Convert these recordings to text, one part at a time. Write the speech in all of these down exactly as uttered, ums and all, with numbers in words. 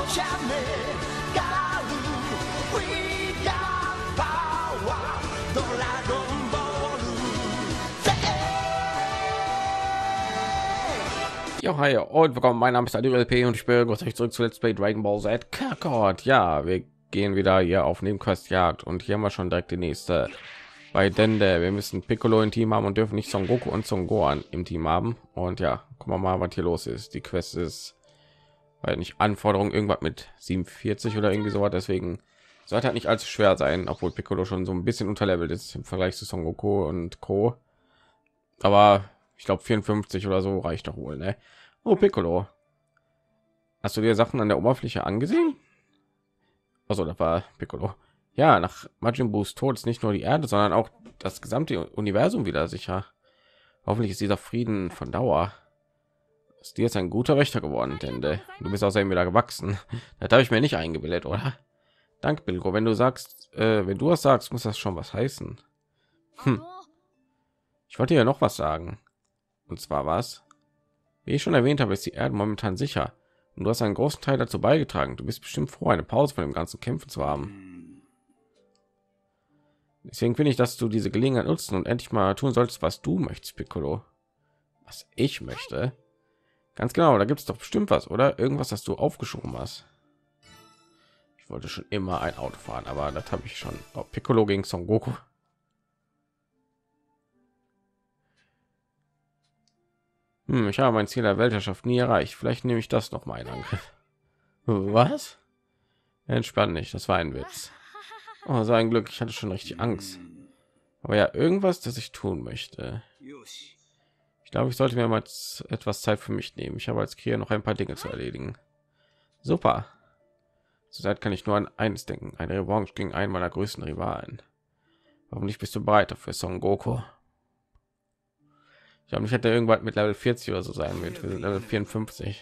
Ja, hi und willkommen. Mein Name ist Adil L P und ich begrüße euch zurück zu Let's Play Dragon Ball Z Kakarot. Ja, wir gehen wieder hier auf Nebenquestjagd und hier haben wir schon direkt die nächste bei Dende. Wir müssen Piccolo im Team haben und dürfen nicht Son Goku und Son Gohan im Team haben. Und ja, gucken wir mal, was hier los ist. Die Quest ist, weil nicht Anforderung irgendwas mit siebenundvierzig oder irgendwie sowas, deswegen sollte halt nicht allzu schwer sein, obwohl Piccolo schon so ein bisschen unterlevelt ist im Vergleich zu Son Goku und Co. Aber ich glaube vierundfünfzig oder so reicht doch wohl, ne? Oh, Piccolo. Hast du dir Sachen an der Oberfläche angesehen? Also, das war Piccolo. Ja, nach Majin Buus Tod ist nicht nur die Erde, sondern auch das gesamte Universum wieder sicher. Hoffentlich ist dieser Frieden von Dauer. Ist dir jetzt ein guter Wächter geworden, denn du bist außerdem wieder gewachsen. Das habe ich mir nicht eingebildet, oder? Danke, Piccolo. Wenn du sagst, äh, wenn du was sagst, muss das schon was heißen. Hm. Ich wollte ja noch was sagen. Und zwar was? Wie ich schon erwähnt habe, ist die Erde momentan sicher. Und du hast einen großen Teil dazu beigetragen. Du bist bestimmt froh, eine Pause von dem ganzen Kämpfen zu haben. Deswegen finde ich, dass du diese Gelegenheit nutzen und endlich mal tun solltest, was du möchtest, Piccolo. Was ich möchte? Ganz genau, da gibt es doch bestimmt was, oder? Irgendwas, das du aufgeschoben hast. Ich wollte schon immer ein Auto fahren, aber das habe ich schon. Oh, Piccolo gegen Son Goku. Hm, ich habe mein Ziel der Weltherrschaft nie erreicht. Vielleicht nehme ich das noch mal in Angriff. Was? Entspann dich, das war ein Witz. Oh, so ein Glück, ich hatte schon richtig Angst. Aber ja, irgendwas, das ich tun möchte. Ich glaube, ich sollte mir mal etwas Zeit für mich nehmen. Ich habe als Krieger noch ein paar Dinge zu erledigen. Super. Zurzeit kann ich nur an eines denken: eine Revanche gegen einen meiner größten Rivalen. Hoffentlich bist du bereit dafür, Son Goku. Ich glaube, ich hätte irgendwann mit Level vierzig oder so sein wird. Wir sind Level vierundfünfzig.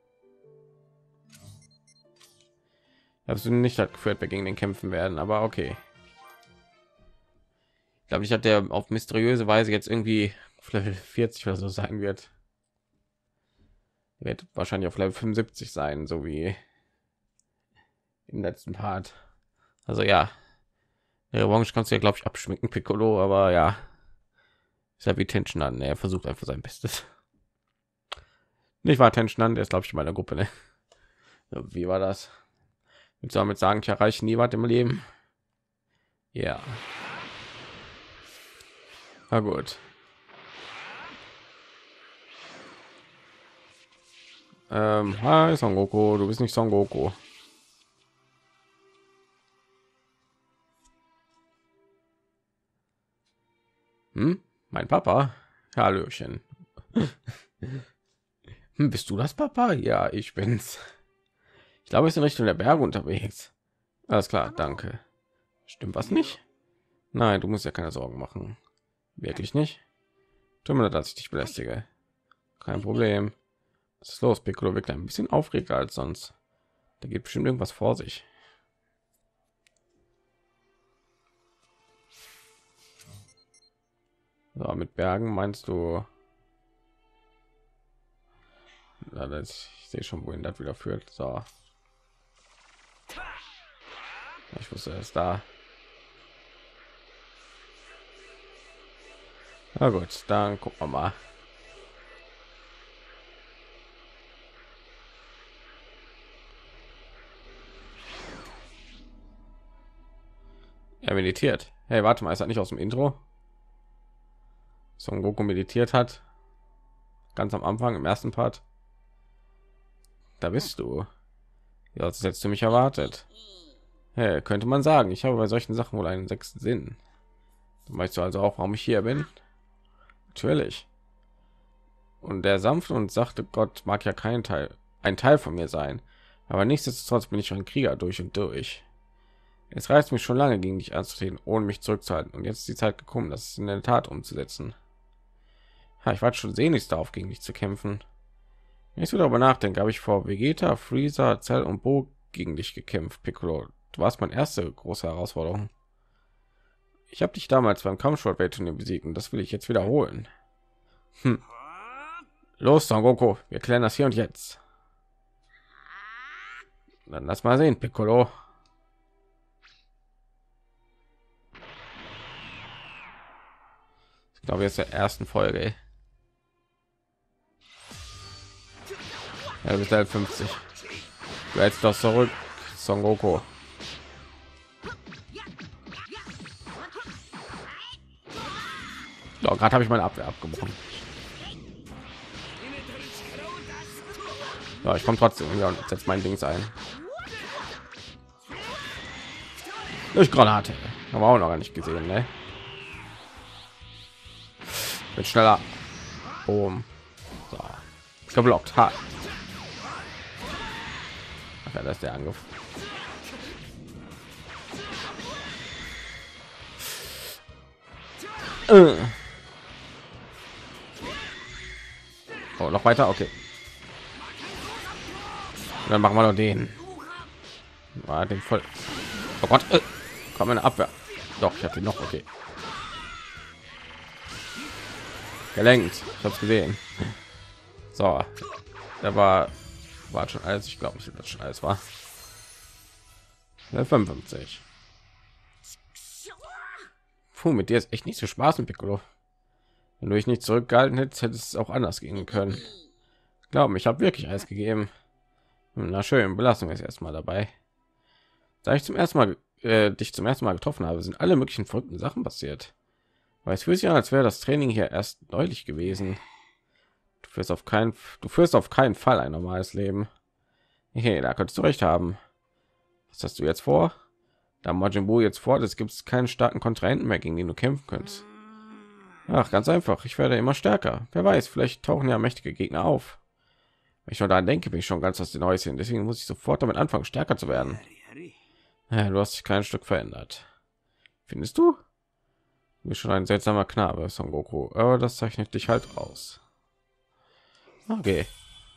Ich habe es nicht halt geführt, wir gegen den kämpfen werden, aber okay. Ich glaube, ich hatte auf mysteriöse Weise jetzt irgendwie auf Level vierzig oder so sein wird. Wird wahrscheinlich auf Level fünfundsiebzig sein, so wie im letzten Part. Also ja, der Revanche kannst du ja, glaube ich, abschminken, Piccolo, aber ja. Ist ja wie Tension an, er versucht einfach sein Bestes. Nicht wahr, Tension an, der ist, glaube ich, in meiner Gruppe, ne? Wie war das? Ich soll damit sagen, ich erreiche nie was im Leben. Ja. Na gut. Ähm, hi Son Goku, du bist nicht Son Goku. Hm? Mein Papa? Hallöchen. Hm, bist du das, Papa? Ja, ich bin's. Ich glaube, wir sind in Richtung der Berge unterwegs. Alles klar, danke. Stimmt was nicht? Nein, du musst ja keine Sorgen machen. Wirklich nicht? Tut mir leid, dass ich dich belästige. Kein Problem. Was ist los? Piccolo wirkt ein bisschen aufgeregter als sonst. Da geht bestimmt irgendwas vor sich. So, mit Bergen meinst du? Ja, das, ich sehe schon, wohin das wieder führt. So. Ich wusste es da. Na gut, dann gucken wir mal. Er meditiert. Hey, warte mal, ist das nicht aus dem Intro? Son Goku meditiert hat. Ganz am Anfang, im ersten Part. Da bist du. Ja, das hättest du mich erwartet. Hey, könnte man sagen, ich habe bei solchen Sachen wohl einen sechsten Sinn. Weißt du also auch, warum ich hier bin? Natürlich. Und der sanfte und sachte Gott mag ja kein Teil, ein Teil von mir sein. Aber nichtsdestotrotz bin ich ein Krieger durch und durch. Es reizt mich schon lange, gegen dich anzutreten, ohne mich zurückzuhalten. Und jetzt ist die Zeit gekommen, das in der Tat umzusetzen. Ja, ich warte schon sehnlichst darauf, gegen dich zu kämpfen. Wenn ich so darüber nachdenke, habe ich vor Vegeta, Freezer, Cell und Bo gegen dich gekämpft, Piccolo. Du warst meine erste große Herausforderung. Ich habe dich damals beim Kampfsportwettturnier besiegt und das will ich jetzt wiederholen. Hm. Los, Son Goku, wir klären das hier und jetzt. Dann lass mal sehen, Piccolo. Ich glaube, jetzt der ersten Folge. Ey. Ja, bis halt fünfzig. Du hältst doch zurück, Son Goku. Ja, gerade habe ich meine Abwehr abgebrochen. Ja, ich komme trotzdem ja, und setze mein Dings ein. Durch Granate. Haben wir auch noch gar nicht gesehen, ne? Wird schneller. Boom. So. Geblockt. Ha. Ja, das ist der Angriff. Äh. Oh, noch weiter, okay. Und dann machen wir noch den. War den voll. Oh Gott, äh. Komm eine Abwehr. Doch, ich habe den noch, okay. Gelenkt. Ich habe es gesehen. So, da war war schon alles. Ich glaube nicht, dass schon alles war. fünfundfünfzig. Puh, mit dir ist echt nicht so Spaß mit Piccolo. Wenn du dich nicht zurückgehalten hättest, hätte es auch anders gehen können. Glaub mir, ich habe wirklich alles gegeben. Na schön, belassen wir es erstmal dabei. Da ich zum ersten Mal äh, dich zum ersten Mal getroffen habe, sind alle möglichen verrückten Sachen passiert. Weil es fühlt sich an, als wäre das Training hier erst neulich gewesen. Du führst auf keinen, du führst auf keinen Fall ein normales Leben. Hey, da könntest du recht haben. Was hast du jetzt vor? Da Majin Buu jetzt fort ist, gibt es keinen starken Kontrahenten mehr, gegen den du kämpfen könntest. Ach, ganz einfach. Ich werde immer stärker. Wer weiß, vielleicht tauchen ja mächtige Gegner auf. Wenn ich schon daran denke, bin ich schon ganz aus den Häuschen. Deswegen muss ich sofort damit anfangen, stärker zu werden. Ja, du hast dich kein Stück verändert. Findest du? Du bist schon ein seltsamer Knabe, Son Goku. Aber das zeichnet dich halt aus. Okay.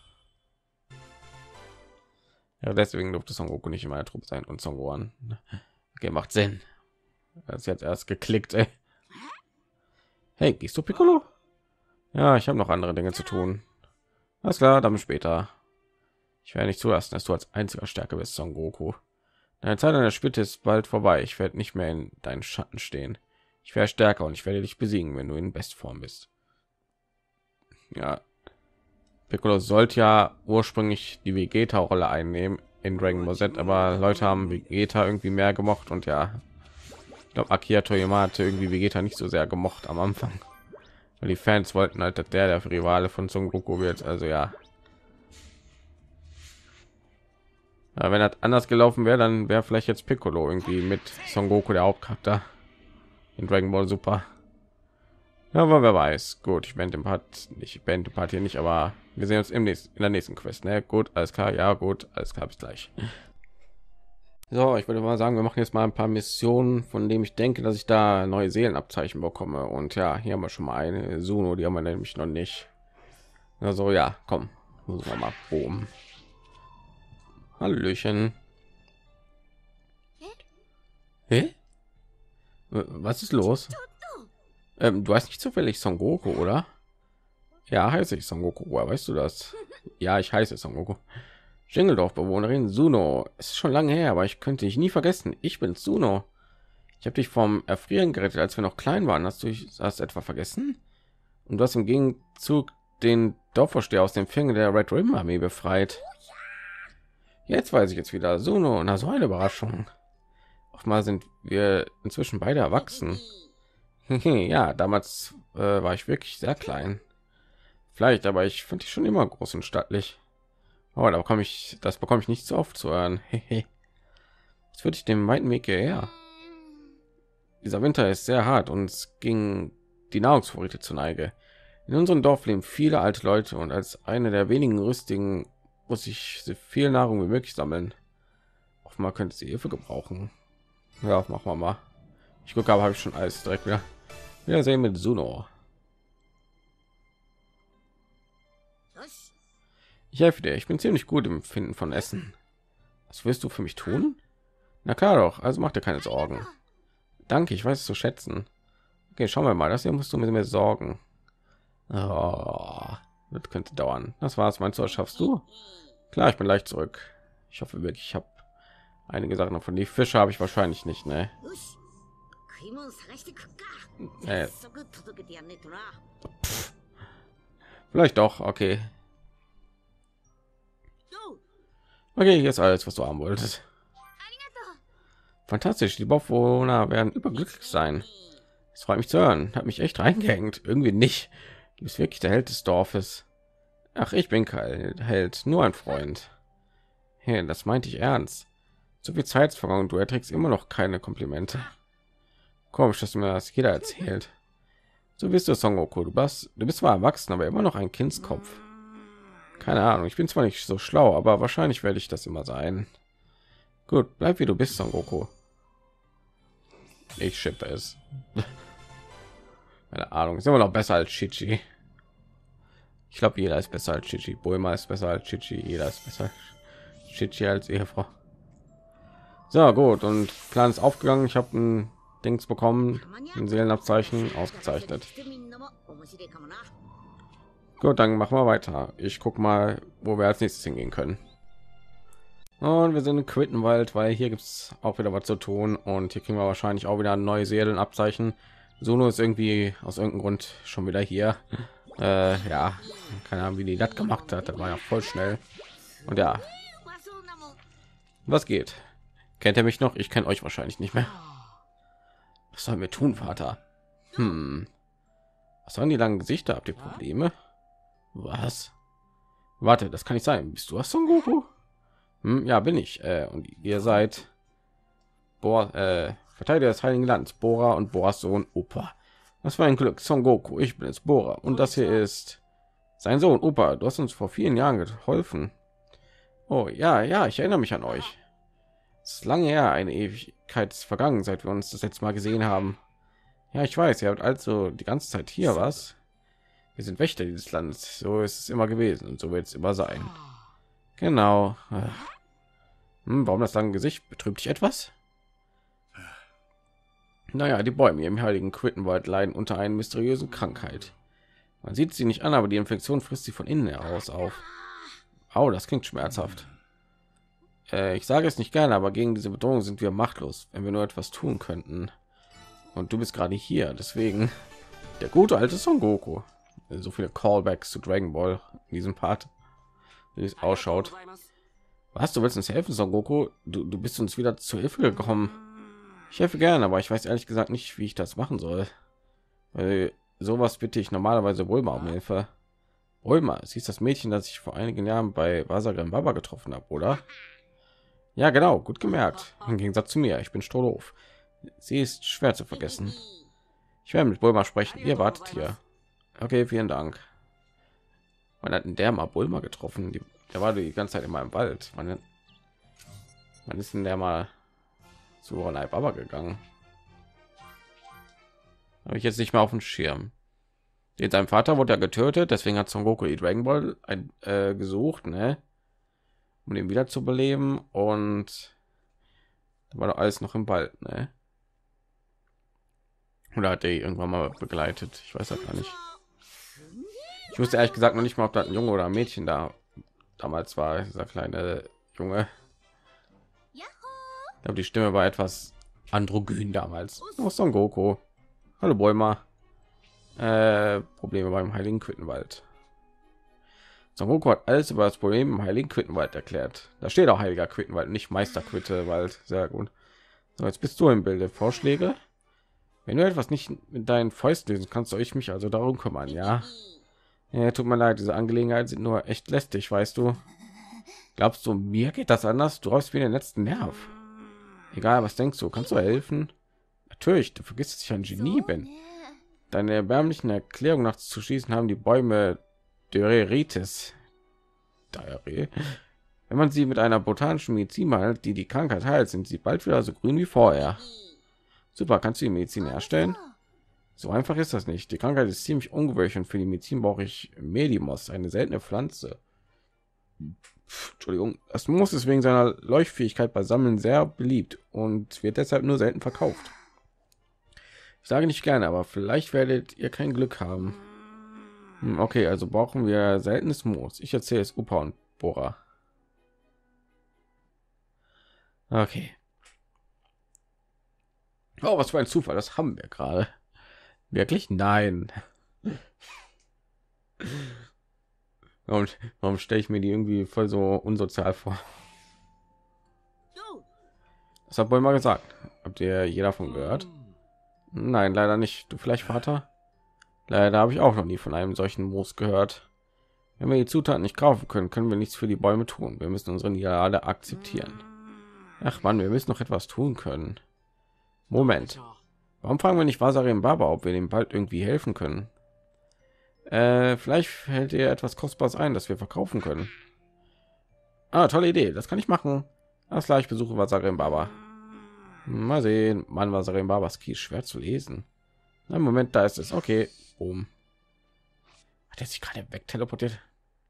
Ja, deswegen durfte Son Goku nicht in meiner Truppe sein und Son Gohan. Okay, macht Sinn. Das ist jetzt erst geklickt, ey. Hey, gehst du, Piccolo? Ja, ich habe noch andere Dinge zu tun. Alles klar, dann später. Ich werde nicht zulassen, dass du als einziger Stärke bist, Son Goku. Deine Zeit an der Spitze ist bald vorbei. Ich werde nicht mehr in deinen Schatten stehen. Ich werde stärker und ich werde dich besiegen, wenn du in Bestform bist. Ja, Piccolo sollte ja ursprünglich die Vegeta-Rolle einnehmen in Dragon Ball Z, aber Leute haben Vegeta irgendwie mehr gemocht und ja, ich glaube Akira Toriyama hatte irgendwie Vegeta nicht so sehr gemocht am Anfang, weil die Fans wollten halt, dass der der Rivale von Son Goku wird. Also ja, ja, wenn das anders gelaufen wäre, dann wäre vielleicht jetzt Piccolo irgendwie mit Son Goku der Hauptcharakter in Dragon Ball Super. Ja, aber wer weiß. Gut, ich bin dem Part nicht, bin dem Part hier nicht, aber wir sehen uns im nächsten, in der nächsten Quest. Ne? Gut, alles klar. Ja, gut, alles klar. Bis gleich. So, ich würde mal sagen, wir machen jetzt mal ein paar Missionen, von denen ich denke, dass ich da neue Seelenabzeichen bekomme. Und ja, hier haben wir schon mal eine Suno, die haben wir nämlich noch nicht. Also ja, komm, muss man mal proben. Hallöchen. Hä? Was ist los? Ähm, du heißt nicht zufällig Son Goku, oder? Ja, heiße ich Son Goku. Woher weißt du das? Ja, ich heiße Son Goku. Jingeldorf-Bewohnerin Suno. Es ist schon lange her, aber ich könnte dich nie vergessen. Ich bin Suno. Ich habe dich vom Erfrieren gerettet, als wir noch klein waren. Hast du das etwa vergessen? Und du hast im Gegenzug den Dorfvorsteher aus dem Fängen der Red Ribbon Armee befreit. Jetzt weiß ich jetzt wieder. Suno, na so eine Überraschung. Auch mal sind wir inzwischen beide erwachsen. Ja, damals äh, war ich wirklich sehr klein. Vielleicht, aber ich fand dich schon immer groß und stattlich. Oh, da bekomme ich, das bekomme ich nicht so oft zu hören. Jetzt würde ich den weiten Weg hierher. Dieser Winter ist sehr hart und es ging die Nahrungsvorräte zur Neige. In unserem Dorf leben viele alte Leute und als eine der wenigen Rüstigen muss ich so viel Nahrung wie möglich sammeln. Offenbar könnte sie Hilfe gebrauchen. Ja, machen wir mal. Ich gucke, aber habe ich schon alles direkt wieder. Wiedersehen mit Suno. Ich helfe dir. Ich bin ziemlich gut im Finden von Essen. Was willst du für mich tun? Na klar doch. Also mach dir keine Sorgen. Danke, ich weiß es zu schätzen. Okay, schauen wir mal. Das hier musst du mit mir sorgen. Oh, das könnte dauern. Das war's. Meinst du, das schaffst du? Klar, ich bin leicht zurück. Ich hoffe wirklich, ich habe einige Sachen davon. Die Fische habe ich wahrscheinlich nicht, ne? Äh, vielleicht doch, okay. Okay, hier ist alles, was du haben wolltest. Fantastisch, die Bewohner werden überglücklich sein. Es freut mich zu hören. Hat mich echt reingehängt. Irgendwie nicht. Du bist wirklich der Held des Dorfes. Ach, ich bin kein Held, nur ein Freund. Hey, das meinte ich ernst. So viel Zeit ist vergangen und du erträgst immer noch keine Komplimente. Komisch, dass du mir das jeder erzählt. So bist du, Son Goku. Du bist, du bist zwar erwachsen, aber immer noch ein Kindskopf. Keine Ahnung, ich bin zwar nicht so schlau, aber wahrscheinlich werde ich das immer sein. Gut, bleib wie du bist, Son Goku. Ich schippe es. Keine Ahnung, ist immer noch besser als Chichi. Ich glaube, jeder ist besser als Chichi. Bulma ist besser als Chichi. Jeder ist besser als Chichi als Ehefrau. So, gut. Und Plan ist aufgegangen. Ich habe ein Dings bekommen. Ein Seelenabzeichen. Ausgezeichnet. Gut, dann machen wir weiter. Ich guck mal, wo wir als nächstes hingehen können. Und wir sind in Quittenwald, weil hier gibt es auch wieder was zu tun. Und hier kriegen wir wahrscheinlich auch wieder ein neues Seelenabzeichen. Solo ist irgendwie aus irgendeinem Grund schon wieder hier. Äh, ja, keine Ahnung, wie die das gemacht hat. Das war ja voll schnell. Und ja, was geht? Kennt ihr mich noch? Ich kenne euch wahrscheinlich nicht mehr. Was sollen wir tun, Vater? Hm. Was sollen die langen Gesichter? Habt ihr Probleme? Was? Warte, das kann nicht sein. Bist du Son Goku? Hm, ja, bin ich. Äh, und ihr seid Boah, äh, Verteidiger des Heiligen Landes, Bora und Boras Sohn Opa. Was für ein Glück, Son Goku. Ich bin jetzt Bora und das hier ist sein Sohn Opa. Du hast uns vor vielen Jahren geholfen. Oh ja, ja, ich erinnere mich an euch. Es ist lange her, eine Ewigkeit ist vergangen, seit wir uns das letzte Mal gesehen haben. Ja, ich weiß, ihr habt also die ganze Zeit hier was. Wir sind Wächter dieses Landes. So ist es immer gewesen und so wird es immer sein. Genau. Hm, warum das lange Gesicht? Betrübt dich etwas? Naja, die Bäume im heiligen Quittenwald leiden unter einer mysteriösen Krankheit. Man sieht sie nicht an, aber die Infektion frisst sie von innen heraus auf. Au, das klingt schmerzhaft. Äh, ich sage es nicht gerne, aber gegen diese Bedrohung sind wir machtlos, wenn wir nur etwas tun könnten. Und du bist gerade hier, deswegen der gute alte Son Goku. So viele Callbacks zu Dragon Ball in diesem Part, wie es ausschaut. Was, du willst uns helfen, Son Goku? Du, du bist uns wieder zu Hilfe gekommen. Ich helfe gerne, aber ich weiß ehrlich gesagt nicht, wie ich das machen soll. Weil sowas bitte ich normalerweise Bulma um Hilfe. Bulma, sie ist das Mädchen, das ich vor einigen Jahren bei Wasagram Baba getroffen habe, oder? Ja, genau, gut gemerkt. Im Gegensatz zu mir, ich bin strohdoof. Sie ist schwer zu vergessen. Ich werde mit Bulma sprechen. Ihr wartet hier. Okay, vielen Dank. Man hat der mal Bulma getroffen. Die, der war die ganze Zeit in meinem Wald. Man, man ist in der mal zu Ronai Baba gegangen. Habe ich jetzt nicht mehr auf dem Schirm. Jetzt sein Vater wurde ja getötet, deswegen hat Son Goku die Dragon Ball ein, äh, gesucht, ne? Um ihn wieder zu beleben, und da war doch alles noch im Wald, ne? Oder hat er irgendwann mal begleitet? Ich weiß ja gar nicht. Ich wusste ehrlich gesagt noch nicht mal, ob das ein Junge oder ein Mädchen da damals war, dieser kleine Junge. Ich glaube, die Stimme war etwas androgyn damals. Oh, Son Goku. Hallo Bulma. Äh, Probleme beim heiligen Quittenwald. Son Goku hat alles über das Problem im heiligen Quittenwald erklärt. Da steht auch heiliger Quittenwald, nicht Meister Quittenwald. Sehr gut. So, jetzt bist du im Bilde. Vorschläge? Wenn du etwas nicht mit deinen Fäusten lösen kannst, soll ich mich also darum kümmern, ja? Ja, tut mir leid, diese Angelegenheiten sind nur echt lästig, weißt du. Glaubst du, mir geht das anders? Du räumst mir den letzten Nerv. Egal, was denkst du? Kannst du helfen? Natürlich, du vergisst, dass ich ein Genie bin. Deine erbärmlichen Erklärungen nachzuschließen haben die Bäume Diarrheitis. Diarrhoe. Wenn man sie mit einer botanischen Medizin heilt, die die Krankheit heilt, sind sie bald wieder so grün wie vorher. Super, kannst du die Medizin herstellen? So einfach ist das nicht. Die Krankheit ist ziemlich ungewöhnlich und für die Medizin brauche ich Medimos, eine seltene Pflanze. Entschuldigung, das Moos ist wegen seiner Leuchtfähigkeit bei Sammeln sehr beliebt und wird deshalb nur selten verkauft. Ich sage nicht gerne, aber vielleicht werdet ihr kein Glück haben. Hm, okay, also brauchen wir seltenes Moos. Ich erzähle es Opa und Bora. Okay. Oh, was für ein Zufall, das haben wir gerade. Wirklich? Nein. Warum, warum stelle ich mir die irgendwie voll so unsozial vor? Das hat wohl mal gesagt. Habt ihr je davon gehört? Nein, leider nicht. Du vielleicht, Vater? Leider habe ich auch noch nie von einem solchen Moos gehört. Wenn wir die Zutaten nicht kaufen können, können wir nichts für die Bäume tun. Wir müssen unsere Niederlage akzeptieren. Ach Mann, wir müssen noch etwas tun können. Moment. Warum fragen wir nicht Wasarim Baba, ob wir dem bald irgendwie helfen können? Äh, vielleicht fällt dir etwas Kostbares ein, das wir verkaufen können. Ah, tolle Idee. Das kann ich machen. Alles klar, ich besuche Wasarim Baba. Mal sehen. Mann, Wasarim Babas Key ist schwer zu lesen. Na, Moment, da ist es. Okay. Boom. Hat er sich gerade wegteleportiert?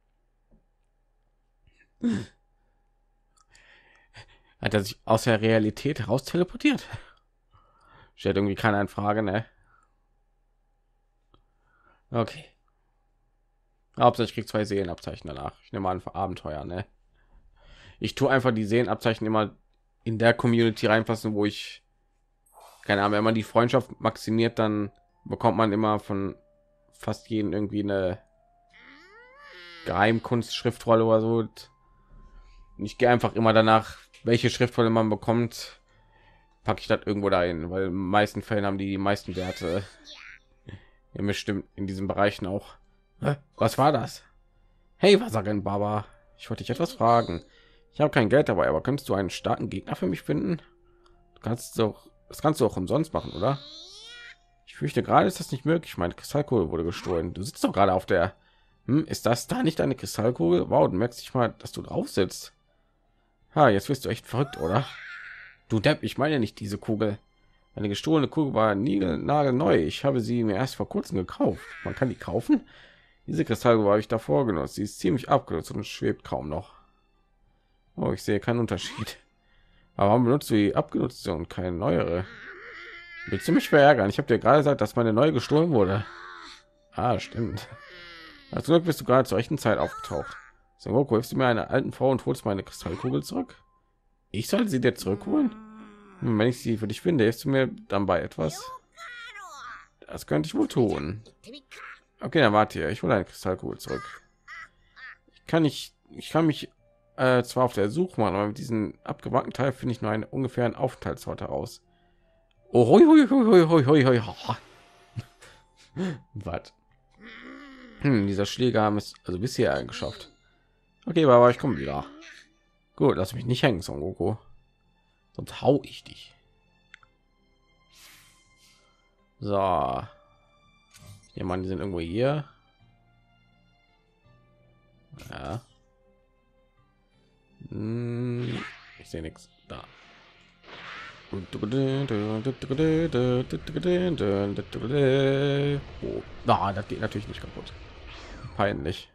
Hat er sich aus der Realität heraus teleportiert? Stellt irgendwie keiner in Frage, ne? Okay. Hauptsache ich krieg zwei Seelenabzeichen danach. Ich nehme an für Abenteuer, ne? Ich tue einfach die Seelenabzeichen immer in der Community reinpassen, wo ich keine Ahnung, wenn man die Freundschaft maximiert, dann bekommt man immer von fast jeden irgendwie eine Geheimkunstschriftrolle oder so. Und ich gehe einfach immer danach, welche Schriftrolle man bekommt, packe ich das irgendwo dahin, weil in den meisten Fällen haben die die meisten Werte. Ja, bestimmt in diesen Bereichen auch. Hä? Was war das? Hey, Wasarin Baba, ich wollte dich etwas fragen. Ich habe kein Geld dabei, aber könntest du einen starken Gegner für mich finden? Du kannst doch, das kannst du auch umsonst machen, oder? Ich fürchte, gerade ist das nicht möglich. Meine Kristallkugel wurde gestohlen. Du sitzt doch gerade auf der. Hm, ist das da nicht eine Kristallkugel? Wow, du merkst nicht mal, dass du drauf sitzt. Ha, jetzt wirst du echt verrückt, oder? Du Depp, ich meine nicht diese Kugel. Eine gestohlene Kugel war nagelneu. Ich habe sie mir erst vor kurzem gekauft. Man kann die kaufen. Diese Kristallkugel habe ich davor genutzt. Sie ist ziemlich abgenutzt und schwebt kaum noch. Oh, ich sehe keinen Unterschied. Aber warum benutzt du die abgenutzte und keine neuere? Willst du mich verärgern? Ich habe dir gerade gesagt, dass meine neue gestohlen wurde. Ah, stimmt. Als Glück bist du gerade zur rechten Zeit aufgetaucht. Son Goku, hilfst du mir eine alten Frau und holst meine Kristallkugel zurück? Ich soll sie dir zurückholen? Hm, wenn ich sie für dich finde, hilfst du mir dann bei etwas? Das könnte ich wohl tun. Okay, dann warte hier. Ich hole eine Kristallkugel zurück. Ich kann nicht, ich kann mich äh, zwar auf der Suche machen, aber mit diesem abgewrackten Teil finde ich nur einen ungefähren Aufenthaltsort heraus. Oh, hoi, hoi, hoi, hoi, hoi, hoi. Was? Hm, dieser Schläger haben es also bisher eingeschafft. Okay, aber ich komme wieder. Gut, lass mich nicht hängen, Son Goku. Sonst hau ich dich. So. Ich meine, die sind irgendwo hier. Ja. Hm, ich sehe nichts da. Oh, na, das geht natürlich nicht kaputt. Peinlich.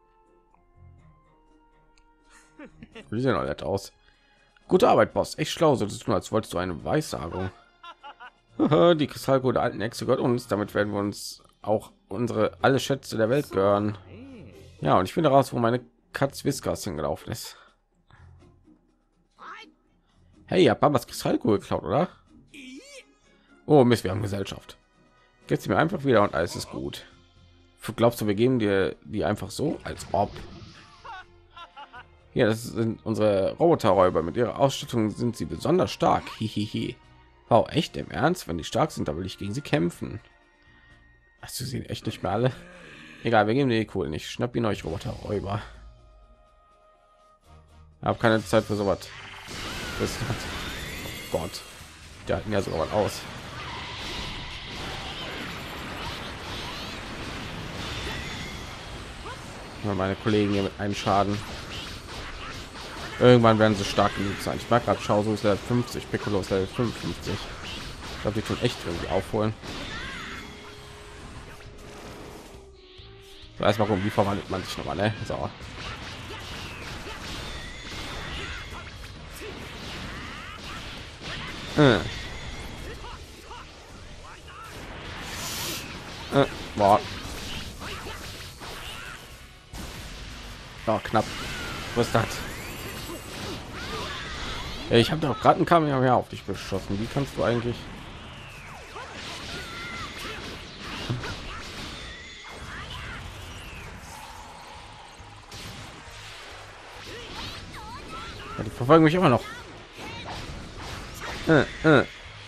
Wie sehen alle aus? Gute Arbeit, Boss. Echt schlau, so zu tun, als wolltest du eine Weissagung. Die Kristallkugel der alten Hexe gehört uns. Damit werden wir uns auch unsere alle Schätze der Welt gehören. Ja, und ich finde raus, wo meine Katz Whiskas hingelaufen ist. Hey, ihr habt Babas Kristallkugel geklaut, oder? Oh Mist, wir haben Gesellschaft. Gib sie mir einfach wieder und alles ist gut. Glaubst du, wir geben dir die einfach so, als ob? Ja, das sind unsere Roboterräuber. Mit ihrer Ausstattung sind sie besonders stark. Hihihi. Wow, echt im Ernst? Wenn die stark sind, da will ich gegen sie kämpfen. Hast du sie echt nicht mehr alle? Egal, wir geben die cool nicht. Schnapp ihn euch Roboterräuber. Habe keine Zeit für sowas. Das ist, oh Gott, der hat mir sogar was aus. Meine Kollegen hier mit einem Schaden. Irgendwann werden sie stark genug sein. Ich mag gerade Schau, so ist Level fünfzig, Piccolo ist Level fünfundfünfzig. Ich glaube, die tun echt irgendwie aufholen. So, erstmal gucken, wie verwandelt man sich noch mal, ne? So. Äh. Äh. Boah. Oh, knapp. Was ist das? Ja, ich habe doch gerade einen Kamehameha auf dich beschossen. Wie kannst du eigentlich? Ja, die verfolgen mich immer noch. Äh, äh.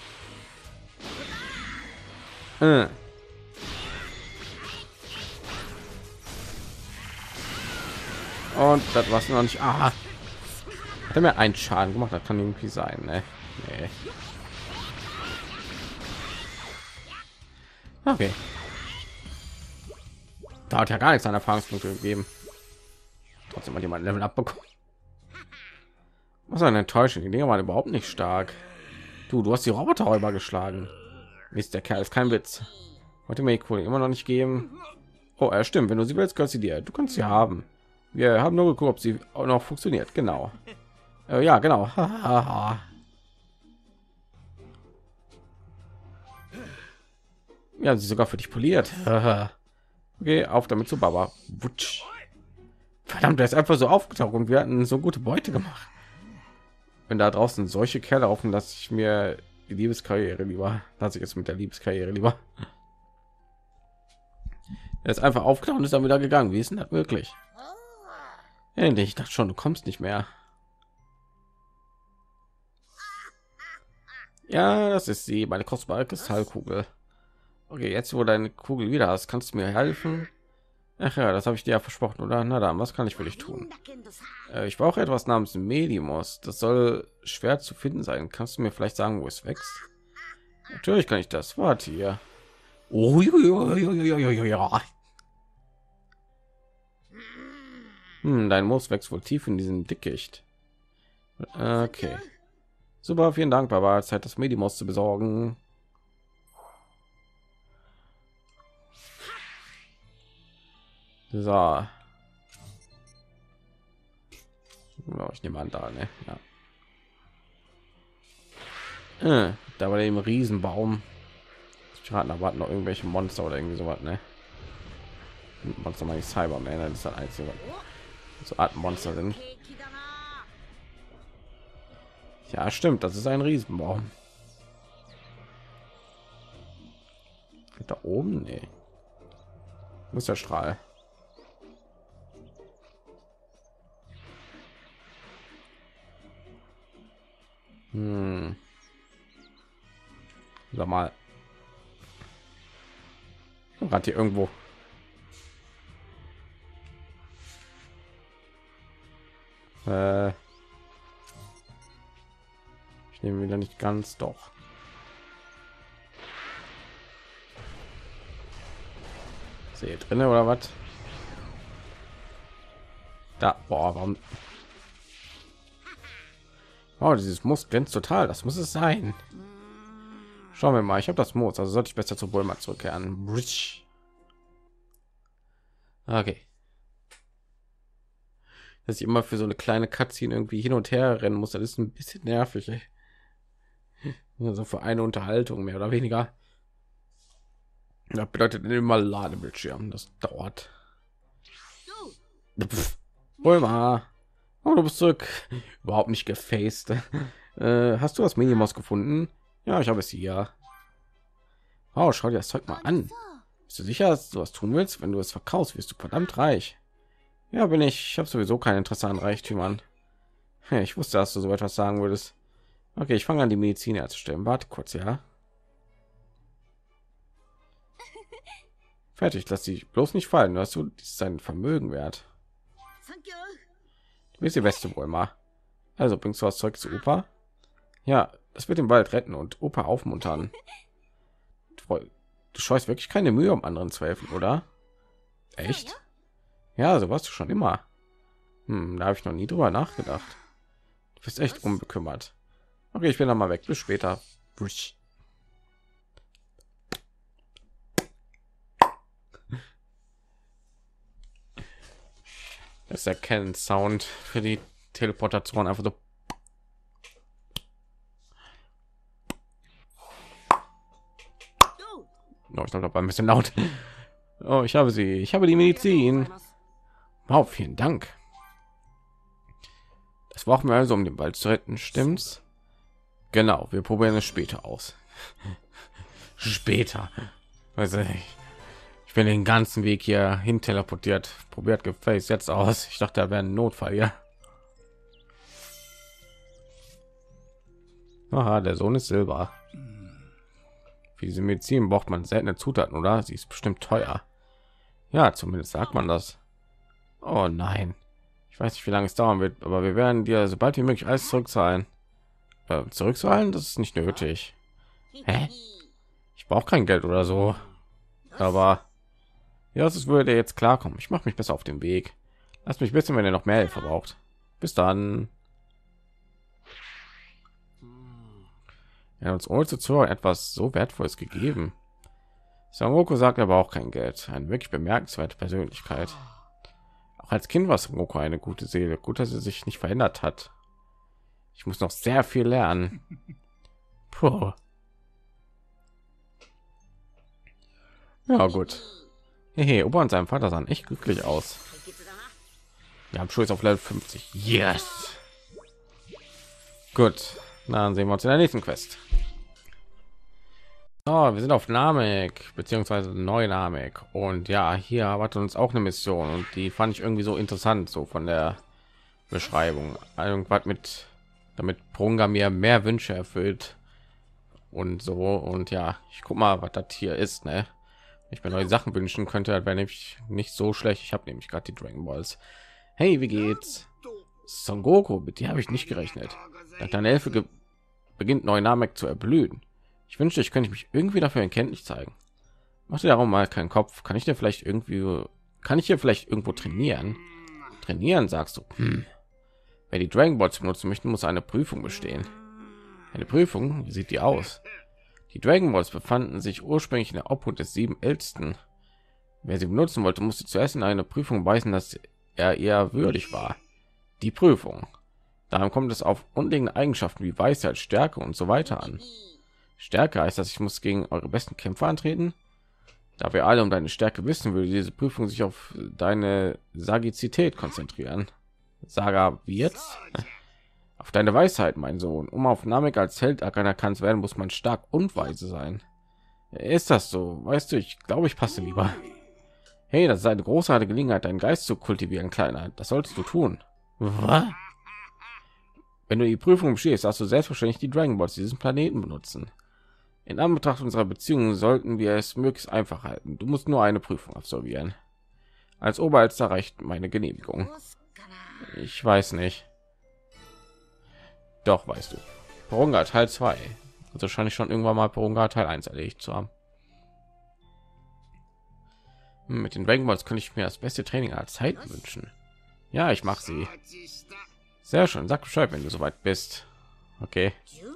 Äh. Und das war's noch nicht. Ah, hat er mir einen Schaden gemacht? Das kann irgendwie sein, ne? Nee. Okay. Da hat ja gar nichts an Erfahrungspunkte gegeben. Trotzdem hat jemand Level abbekommen. Was eine Enttäuschung. Die Dinger waren überhaupt nicht stark. Du, du hast die Roboterräuber geschlagen. Mist, der Kerl ist kein Witz. Wollte mir cool immer noch nicht geben. Oh, er stimmt. Wenn du sie willst, kannst du dir. Du kannst sie haben. Wir haben nur geguckt, ob sie auch noch funktioniert. Genau. Äh, ja, genau. Ja, sie sogar für dich poliert. Okay, auf damit zu Baba. Wutsch. Verdammt, der ist einfach so aufgetaucht und wir hatten so gute Beute gemacht. Wenn da draußen solche Kerle laufen, dass ich mir die Liebeskarriere lieber, lasse ich jetzt mit der Liebeskarriere lieber. Er ist einfach aufgetaucht und ist dann wieder gegangen. Wie ist denn das möglich? Endlich, ich dachte schon, du kommst nicht mehr. Ja, das ist sie, meine kostbare Kristallkugel. Okay, jetzt wo deine Kugel wieder hast, kannst du mir helfen? Ach ja, das habe ich dir ja versprochen, oder? Na dann, was kann ich für dich tun? Äh, ich brauche etwas namens Medimos. Das soll schwer zu finden sein. Kannst du mir vielleicht sagen, wo es wächst? Natürlich kann ich das. Warte hier. Oh, ja. Hm, dein Moos wächst wohl tief in diesem Dickicht. Okay. Super, vielen Dank, Baba. Zeit, das Medimos zu besorgen. So. Ja, ich nehme an da, ne? Ja. Äh, da war dem Riesenbaum. Ich rate, da warten noch irgendwelche Monster oder irgendwie sowas, ne? Monster mal die Cyberman, das ist das einzige, so Art Monster sind. Ja, stimmt, das ist ein Riesenbaum. Da oben, nee. Muss der Strahl. Hm. Sag mal. Hat hier irgendwo. Äh. Ich nehme wieder nicht ganz, doch. Sehe drin oder was? Da, boah, warum? Oh, dieses Muss glänzt total. Das muss es sein. Schauen wir mal. Ich habe das Moos, also sollte ich besser zu Bulma zurückkehren. Okay. Dass ich immer für so eine kleine Cutscene irgendwie hin und her rennen muss, das ist ein bisschen nervig. Ey. Also für eine Unterhaltung mehr oder weniger. Das bedeutet immer Ladebildschirm. Das dauert. Bulma. Oh, du bist zurück. Überhaupt nicht gefaced. Äh, hast du das Minimos gefunden? Ja, ich habe es hier. Oh, schau dir das Zeug mal an. Bist du sicher, dass du was tun willst? Wenn du es verkaufst, wirst du verdammt reich. Ja, bin ich. Ich habe sowieso kein Interesse an Reichtümern. Ich wusste, dass du so etwas sagen würdest. Okay, ich fange an, die Medizin herzustellen. Warte kurz, ja. Fertig, lass dich bloß nicht fallen. Du hast du sein Vermögen wert. Du bist die beste Bulma. Also bringst du das Zeug zu Opa? Ja, das wird den Wald retten und Opa aufmuntern. Du, du scheust wirklich keine Mühe, um anderen zu helfen, oder? Echt? Ja, so warst du schon immer. Hm, da habe ich noch nie drüber nachgedacht. Du bist echt unbekümmert. Okay, ich bin dann mal weg. Bis später. Das ist der Canon Sound für die Teleportation, einfach so. Oh, ich glaube, ein bisschen laut. Oh, ich habe sie. Ich habe die Medizin. Wow, vielen Dank. Was brauchen wir also, um den Wald zu retten? Stimmt's? Genau, wir probieren es später aus. Später. Weiß ich nicht. Ich bin den ganzen Weg hier hin teleportiert. Probiert gefällt jetzt aus. Ich dachte, da wäre ein Notfall, ja. Aha, der Sohn ist Silber. Für diese Medizin braucht man seltene Zutaten, oder? Sie ist bestimmt teuer. Ja, zumindest sagt man das. Oh nein. Ich weiß nicht, wie lange es dauern wird, aber wir werden dir sobald wie möglich alles zurückzahlen. Äh, zurückzahlen? Das ist nicht nötig. Hä? Ich brauche kein Geld oder so. Aber ja, das würde jetzt klarkommen. Ich mache mich besser auf den Weg. Lass mich wissen, wenn ihr noch mehr Hilfe braucht. Bis dann. Er hat uns ohne zu zögern etwas so Wertvolles gegeben. Son Goku sagt aber auch kein Geld. Eine wirklich bemerkenswerte Persönlichkeit. Auch als Kind war Son Goku eine gute Seele. Gut, dass er sich nicht verändert hat. Ich muss noch sehr viel lernen. Puh. Ja gut. Hey, Opa und sein Vater sahen echt glücklich aus. Wir haben Schulz auf Level fünfzig. Yes. Gut. Dann sehen wir uns in der nächsten Quest. Oh, wir sind auf Namek beziehungsweise neu Namek und ja, hier erwartet uns auch eine Mission und die fand ich irgendwie so interessant, so von der Beschreibung. Irgendwas mit, damit Brunga mir mehr Wünsche erfüllt und so. Und ja, ich guck mal, was das hier ist, ne? Ich mir neue Sachen wünschen könnte, wäre nämlich nicht so schlecht. Ich habe nämlich gerade die Dragon Balls. Hey, wie geht's? Son Goku, mit dir habe ich nicht gerechnet. Deine Elfe beginnt neu Namek zu erblühen. Ich wünschte, ich könnte mich irgendwie dafür in Kenntnis zeigen. Mach dir darum mal keinen Kopf. Kann ich dir vielleicht irgendwie, kann ich hier vielleicht irgendwo trainieren? Trainieren, sagst du? Hm. Wer die Dragon Balls benutzen möchte, muss eine Prüfung bestehen. Eine Prüfung? Wie sieht die aus? Die Dragon Balls befanden sich ursprünglich in der Obhut des sieben Ältesten. Wer sie benutzen wollte, musste zuerst in eine Prüfung weisen, dass er eher würdig war. Die Prüfung. Darum kommt es auf grundlegende Eigenschaften wie Weisheit, Stärke und so weiter an. Stärke heißt, dass ich muss gegen eure besten Kämpfer antreten. Da wir alle um deine Stärke wissen, würde diese Prüfung sich auf deine Sagizität konzentrieren. Saga wie jetzt? Auf deine Weisheit, mein Sohn. Um auf Namek als Held anerkannt zu werden, muss man stark und weise sein. Ist das so? Weißt du, ich glaube, ich passe lieber. Hey, das ist eine großartige Gelegenheit, deinen Geist zu kultivieren, Kleiner. Das solltest du tun. Was? Wenn du die Prüfung bestehst, hast du selbstverständlich die Dragon Balls diesen Planeten benutzen. In Anbetracht unserer Beziehungen sollten wir es möglichst einfach halten. Du musst nur eine Prüfung absolvieren. Als Oberletzter reicht meine Genehmigung. Ich weiß nicht. Doch, weißt du. Porunga Teil zwei. Also wahrscheinlich schon irgendwann mal Porunga Teil eins erledigt zu haben. Mit den Dragon Balls könnte ich mir das beste Training aller Zeiten wünschen. Ja, ich mache sie. Sehr schön. Sag Bescheid, wenn du soweit bist. Okay.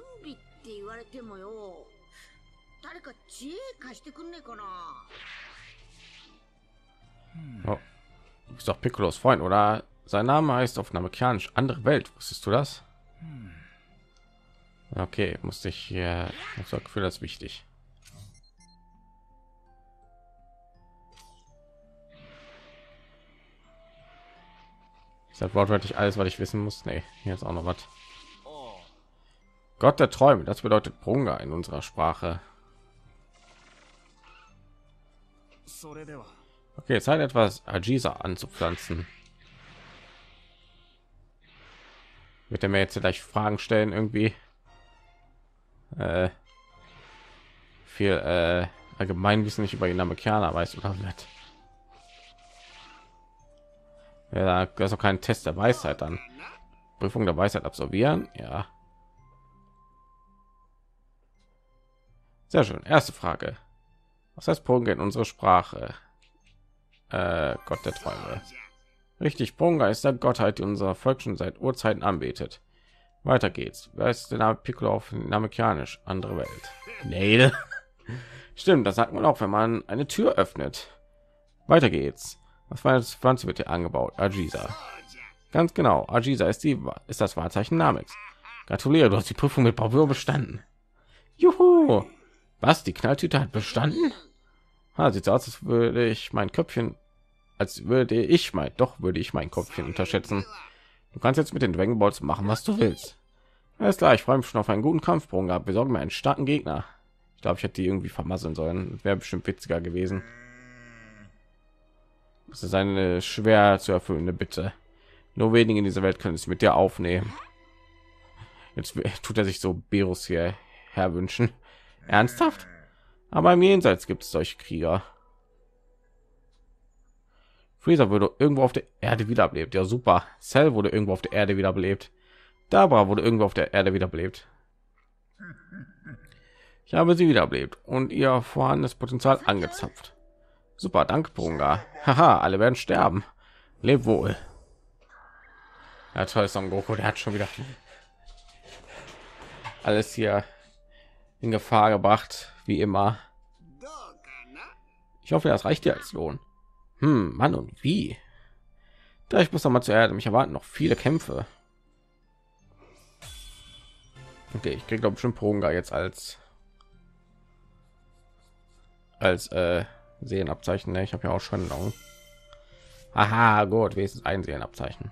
Oh. Du bist doch Piccolos Freund, oder? Sein Name heißt auf Namekianisch andere Welt. Wusstest du das? Okay, musste ich hier. Ich habe Gefühl, das ist wichtig. Ist das wortwörtlich alles, was ich wissen muss? Nee, hier ist auch noch was. Gott der Träume, das bedeutet Brunga in unserer Sprache. Okay, Zeit etwas Ajiza anzupflanzen. Wird er mir jetzt gleich Fragen stellen irgendwie? Äh, viel äh, Allgemeinwissen nicht über die Namekianer weiß oder nicht. Ja, das ist auch kein Test der Weisheit dann. Prüfung der Weisheit absolvieren, ja. Sehr schön. Erste Frage. Was heißt Punga in unserer Sprache? Äh, Gott der Träume. Richtig, Punga ist der Gottheit, die unser Volk schon seit Urzeiten anbetet. Weiter geht's. Wer ist der Name Piccolo auf Namekianisch? Andere Welt. Nee. Stimmt, das sagt man auch, wenn man eine Tür öffnet. Weiter geht's. Was war das Pflanze wird hier angebaut? Ajiza. Ganz genau. Ajiza ist die ist das Wahrzeichen Nameks. Gratuliere, du hast die Prüfung mit Bravour bestanden. Juhu. Was? Die Knalltüte hat bestanden? Ha, sieht so aus, als würde ich mein Köpfchen, als würde ich mein, doch würde ich mein Köpfchen unterschätzen. Du kannst jetzt mit den Dragon Balls machen, was du willst. Alles klar, ich freue mich schon auf einen guten Kampfsprung. Gehabt. Wir sorgen mir einen starken Gegner. Ich glaube, ich hätte die irgendwie vermasseln sollen. Wäre bestimmt witziger gewesen. Das ist eine schwer zu erfüllende Bitte. Nur wenige in dieser Welt können es mit dir aufnehmen. Jetzt tut er sich so Berus hier herwünschen. Ernsthaft? Aber im Jenseits gibt es solche Krieger. Freezer wurde irgendwo auf der Erde wiederbelebt. Ja, super. Cell wurde irgendwo auf der Erde wiederbelebt. Dabra wurde irgendwo auf der Erde wiederbelebt. Ich habe sie wiederbelebt und ihr vorhandenes Potenzial angezapft. Super, danke, Brunga. Haha, alle werden sterben. Leb wohl. Ja, toll, Son Goku, der hat schon wieder alles hier in Gefahr gebracht, wie immer. Ich hoffe, das reicht dir als Lohn. Hm, Mann, und wie? Da ich muss noch mal zur Erde. Mich erwarten noch viele Kämpfe. Okay, ich kriege glaube schon Ponga jetzt als als äh, Sehenabzeichen. Ne? Ich habe ja auch schon noch. Aha, gut, wenigstens ein Sehenabzeichen.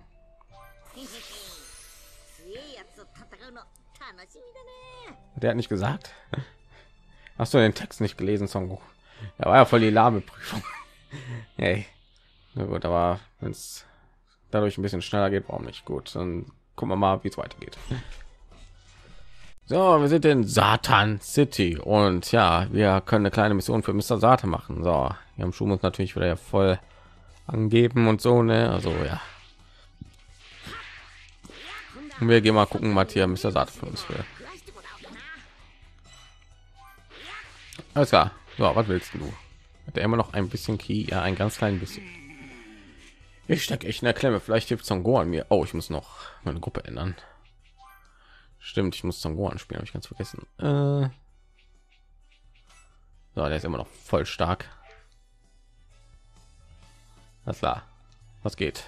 Der hat nicht gesagt. Hast du den Text nicht gelesen, Songo? Da war ja voll die lahme Prüfung. Hey, na gut, aber wenn es dadurch ein bisschen schneller geht, warum nicht? Gut, dann gucken wir mal, wie es weitergeht. So, wir sind in Satan City und ja, wir können eine kleine Mission für Mister Satan machen. So, wir haben Schuh uns natürlich wieder ja voll angeben und so, ne? Also ja. Und wir gehen mal gucken, was hier Mister Satan für uns will. Alles klar. So, was willst du? Hat er immer noch ein bisschen Key? Ja, ein ganz klein bisschen. Ich stecke echt in der Klemme. Vielleicht hilft Son Gohan mir. Oh, ich muss noch meine Gruppe ändern. Stimmt, ich muss Son Gohan spielen, habe ich ganz vergessen. Äh so, der ist immer noch voll stark. Das klar. Was geht?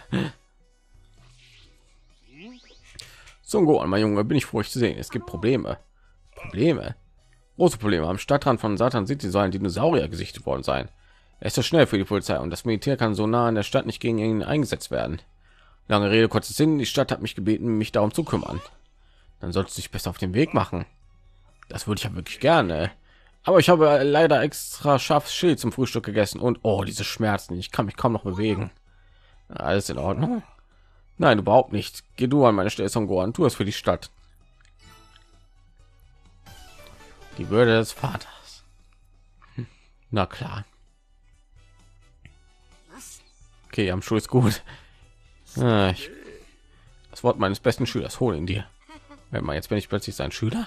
Son Gohan, mein Junge, bin ich froh, euch zu sehen. Es gibt Probleme. Probleme. Große Probleme. Am Stadtrand von Satan City sollen Dinosaurier gesichtet worden sein. Er ist so schnell für die Polizei und das Militär kann so nah an der Stadt nicht gegen ihn eingesetzt werden. Lange Rede, kurzer Sinn. Die Stadt hat mich gebeten, mich darum zu kümmern. Dann solltest du dich besser auf den Weg machen. Das würde ich ja wirklich gerne. Aber ich habe leider extra scharfes Schild zum Frühstück gegessen und oh, diese Schmerzen. Ich kann mich kaum noch bewegen. Alles in Ordnung? Nein, überhaupt nicht. Geh du an meine Stelle, Son Gohan. Tu es für die Stadt. Die Würde des Vaters. Hm. Na klar. Okay, am Schuh ist gut. Ah, ich, das Wort meines besten Schülers, hol in dir. Wenn man jetzt bin ich plötzlich sein Schüler.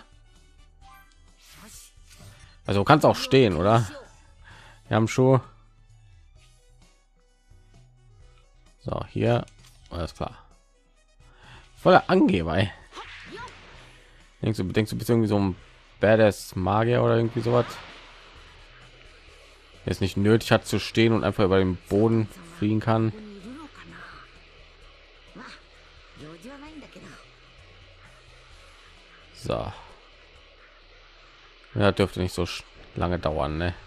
Also kannst auch stehen, oder? Wir haben Schuh. So, hier alles klar. Voller Angeber. Ey. Denkst du, denkst du bist irgendwie so ein Badass Magier oder irgendwie sowas? Jetzt nicht nötig hat zu stehen und einfach über den Boden fliegen kann. So. Ja, dürfte nicht so lange dauern, ne?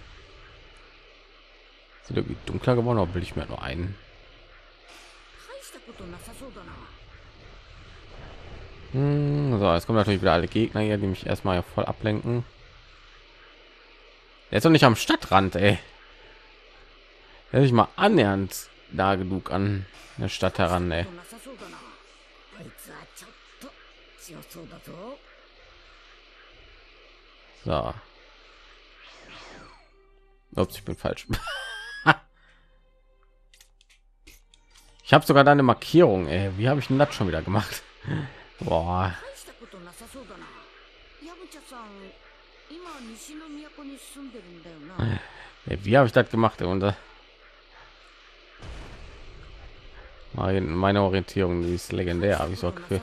Sind irgendwie dunkler geworden, oder will ich mir nur einen? Hm, so, jetzt kommen natürlich wieder alle Gegner hier, die mich erstmal voll ablenken. Jetzt noch nicht am Stadtrand, ey. Hätte ich mal annähernd da genug an der Stadt heran, ey. So. Ups, ich bin falsch. Ich habe sogar eine Markierung, ey. Wie habe ich denn das schon wieder gemacht? Boah. Ey, wie habe ich das gemacht? Und äh, meine Orientierung, die ist legendär, habe ich so Gefühl.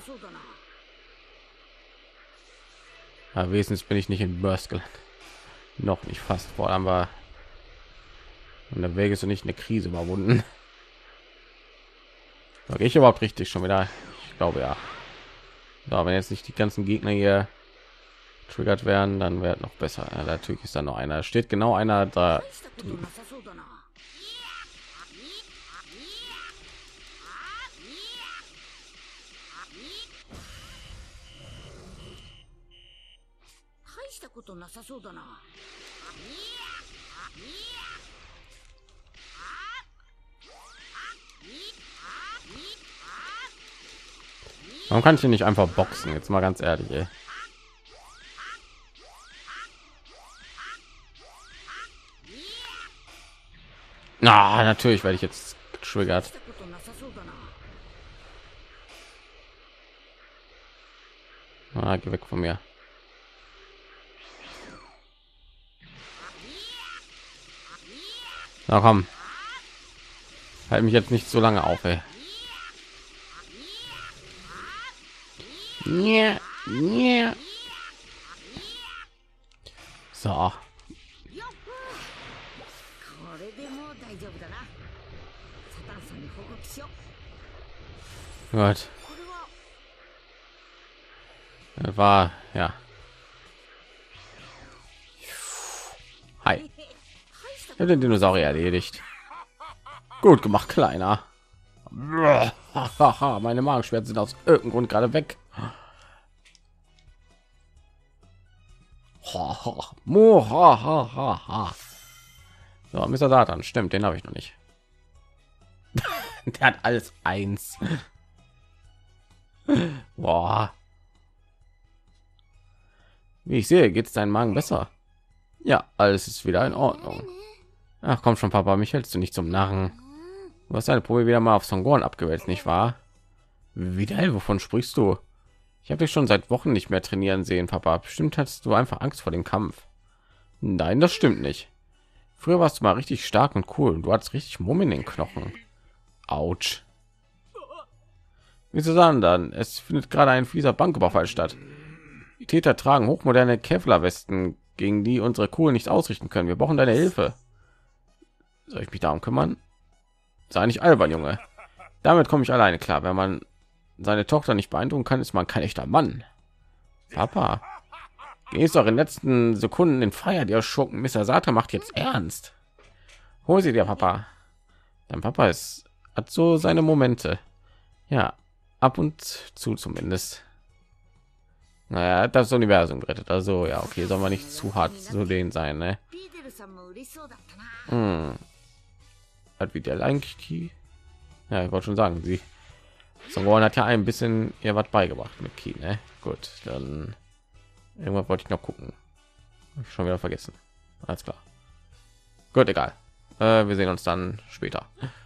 Ja, wesentlich bin ich nicht in Burst gelandet. Noch nicht fast. Vor allem war und der Weg ist so nicht eine Krise überwunden. Sag ich überhaupt richtig schon wieder? Ich glaube ja. So, wenn jetzt nicht die ganzen Gegner hier triggert werden, dann wäre noch besser. Ja, natürlich ist da noch einer. Steht genau einer da drüben. Warum kann ich ihn nicht einfach boxen? Jetzt mal ganz ehrlich, ey. Na, natürlich werde ich jetzt getriggert. Ah, geh weg von mir. Na komm. Halt mich jetzt nicht so lange auf, ey. Yeah, yeah. So. Gut. Das war ja. Hi. Ich habe den Dinosaurier erledigt. Gut gemacht, Kleiner. Meine Magenschmerzen sind aus irgendeinem Grund gerade weg. So, Mister Satan, stimmt, den habe ich noch nicht. Der hat alles eins. Boah. Wie ich sehe, geht es deinem Magen besser. Ja, alles ist wieder in Ordnung. Ach komm schon, Papa, mich hältst du nicht zum Narren. Du hast deine Probe wieder mal auf Son Gohan abgewälzt, nicht wahr? Wieder? Wovon sprichst du? Ich habe dich schon seit Wochen nicht mehr trainieren sehen, Papa. Bestimmt hattest du einfach Angst vor dem Kampf. Nein, das stimmt nicht. Früher warst du mal richtig stark und cool. Du hattest richtig Mumm in den Knochen. Autsch. Wieso sagen dann? Es findet gerade ein fieser Banküberfall statt. Die Täter tragen hochmoderne Kevlar-Westen, gegen die unsere Kohlen nicht ausrichten können. Wir brauchen deine Hilfe. Soll ich mich darum kümmern? Sei nicht albern, Junge. Damit komme ich alleine klar. Wenn man seine Tochter nicht beeindrucken kann, ist man kein echter Mann. Papa, gehst doch in den letzten Sekunden in Freiheit, ihr Schurken. Mister Satan macht jetzt ernst. Hol sie dir, Papa. Dein Papa ist hat so seine Momente. Ja, ab und zu zumindest. Naja, hat das Universum gerettet. Also ja, okay, soll man nicht zu hart zu den sein, ne? Hm. Hat wie der eigentlich. Ja, ich wollte schon sagen, sie Son Gohan hat ja ein bisschen ihr was beigebracht mit Ki, ne? Gut, dann irgendwas wollte ich noch gucken. Hab ich schon wieder vergessen. Alles klar. Gut, egal. Äh, wir sehen uns dann später.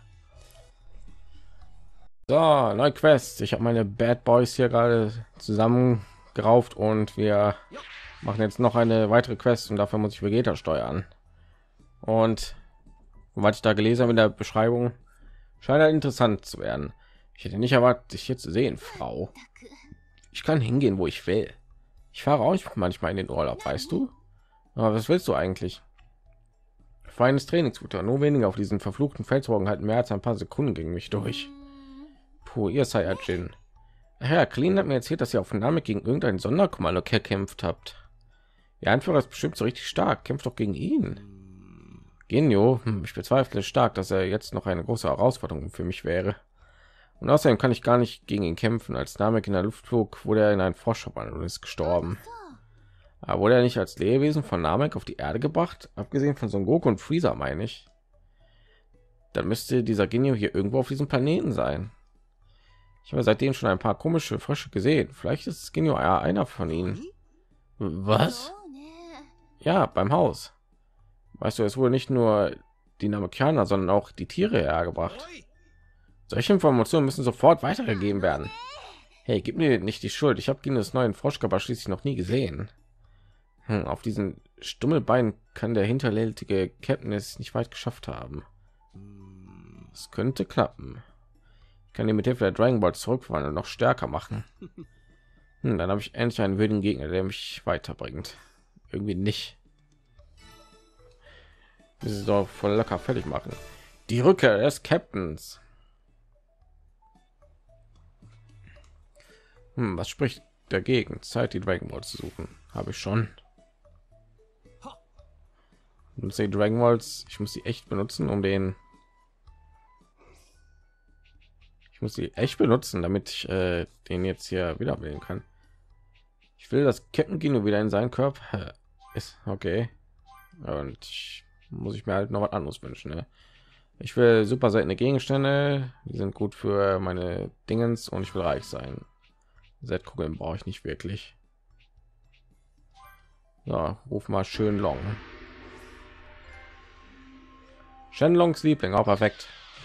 So, neue Quest. Ich habe meine Bad Boys hier gerade zusammengerauft und wir machen jetzt noch eine weitere Quest und dafür muss ich Vegeta steuern. Und was ich da gelesen habe in der Beschreibung, scheint halt interessant zu werden. Ich hätte nicht erwartet, dich hier zu sehen, Frau. Ich kann hingehen, wo ich will. Ich fahre auch nicht manchmal in den Urlaub, weißt du? Aber was willst du eigentlich? Feines Trainingsfutter, nur weniger auf diesen verfluchten Felswagen halten mehr als ein paar Sekunden gegen mich durch. Puh, ihr Saiyajin. Herr Clean hat mir erzählt, dass ihr auf Namek gegen irgendein Sonderkommando gekämpft habt. Ihr Anführer ist bestimmt so richtig stark. Kämpft doch gegen ihn. Genio, hm, ich bezweifle stark, dass er jetzt noch eine große Herausforderung für mich wäre. Und außerdem kann ich gar nicht gegen ihn kämpfen. Als Namek in der Luft flog, wurde er in einen Frosch verwandelt und ist gestorben. Aber wurde er nicht als Lebewesen von Namek auf die Erde gebracht? Abgesehen von Son Goku und Freezer, meine ich. Dann müsste dieser Genio hier irgendwo auf diesem Planeten sein. Ich habe seitdem schon ein paar komische Frösche gesehen. Vielleicht ist Genio ja einer von ihnen. Was? Ja, beim Haus. Weißt du, es wurde nicht nur die Namekianer, sondern auch die Tiere hergebracht. Solche Informationen müssen sofort weitergegeben werden. Hey, gib mir nicht die Schuld. Ich habe Genios neuen Froschkörper schließlich noch nie gesehen. Hm, auf diesen Stummelbein kann der hinterhältige Captain es nicht weit geschafft haben. Es könnte klappen. Ich kann ihn mit Hilfe der Dragon Ball zurückverwandeln und noch stärker machen. Hm, dann habe ich endlich einen würdigen Gegner, der mich weiterbringt. Irgendwie nicht. Das ist doch voll locker fertig machen. Die Rückkehr des Captains. Hm, was spricht dagegen? Zeit, die Dragon Ball zu suchen. Habe ich schon. Und die Dragon Balls, ich muss sie echt benutzen, um den. Ich muss sie echt benutzen, damit ich äh, den jetzt hier wieder wählen kann. Ich will das Captain Gino wieder in seinen Körper. Ist okay. Und ich, muss ich mir halt noch was anderes wünschen. Ne? Ich will super seltene Gegenstände, die sind gut für meine Dingens und ich will reich sein. Z-Kugeln brauche ich nicht wirklich. Ja, ruf mal schön Long. Shenlongs Liebling, auch perfekt.